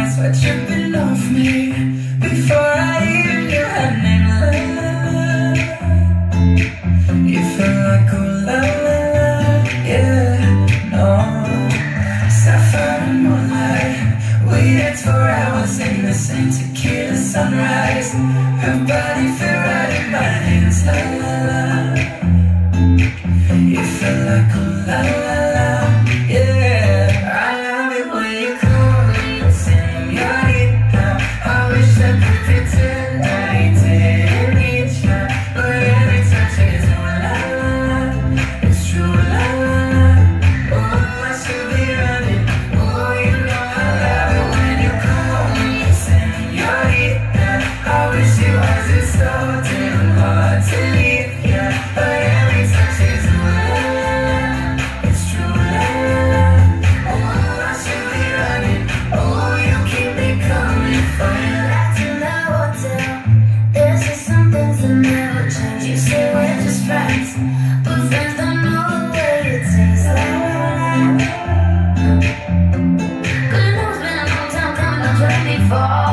nights were tripping off me before I even knew her name. La, la, la. You feel like ooh la la la, yeah, no. Sapphire and moonlight, we danced for hours in the same tequila sunrise. Her body fit right in my hands, la la la. You feel like ooh la la la, yeah. I love it when you call me señorita. I wish I could pretend I didn't need ya, but every touch is ooh la la la. It's true la la la. Oh, I should be running. Oh, you know I love it when you call me señorita. I wish it wasn't so damn hard to leave ya, but every touch is ooh la la la. It's true la la la. Oh, I should be running. Oh, you keep me coming for you. Back in the hotel, there's just some things that never change. You say we're just friends, but friends don't know the way it tastes. La, la, la. Good news, been a long time coming, don't drive me far.